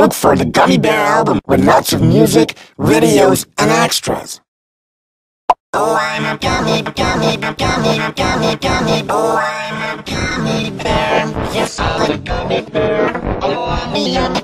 Look for the Gummy Bear album with lots of music, videos, and extras. Oh, I'm a gummy, gummy, gummy, gummy, gummy. Oh, I'm a gummy bear. Yes, I'm a gummy bear. Oh, I'm a